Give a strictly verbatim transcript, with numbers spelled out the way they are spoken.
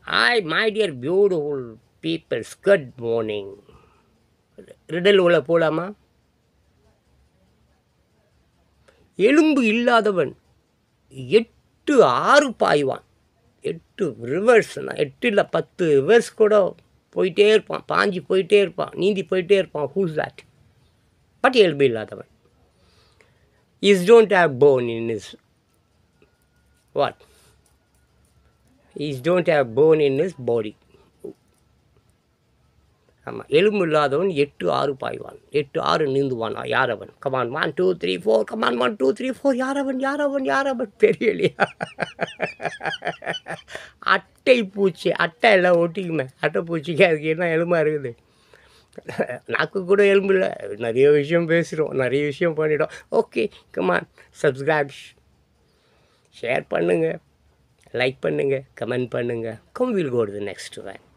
Hi, my dear beautiful peoples. Good morning. Riddle உள்ள போலாமா? எலும்பு இல்லாதவன் எட்டு ஆறு பாய்வான். எட்டு ரிவர்ஸ்னா எட்டு இல்லை பத்து ரிவர்ஸ் கூட போயிட்டே இருப்பான். பாஞ்சு போயிட்டே இருப்பான். நீந்தி போயிட்டே இருப்பான். Whose that? பட் எலும்பு இல்லாதவன். Is don't have bone in is what? Is don't have bone in is body. ஆமாம், எலும்பு இல்லாதவன் எட்டு ஆறு பாய்வான். எட்டு ஆறு நீந்துவான். யார் அவன்? Come on one two three four come on one two three four யார் அவன்? யார் அவன்? யார் அவன்? தெரியலையா? அட்டை பூச்சி. அட்டை எல்லாம் ஒட்டிக்குமே. அட்டை பூச்சிக்கு அதுக்கு என்ன எலும்பா இருக்குது? நாக்கு கூட எலும்பு இல்லை. நிறைய விஷயம் பேசுகிறோம், நிறைய விஷயம் பண்ணிட்டோம். ஓகே, கமான் சப்ஸ்கிரைப், ஷேர் பண்ணுங்கள், லைக் பண்ணுங்கள், கமெண்ட் பண்ணுங்கள். Come will go to the next one.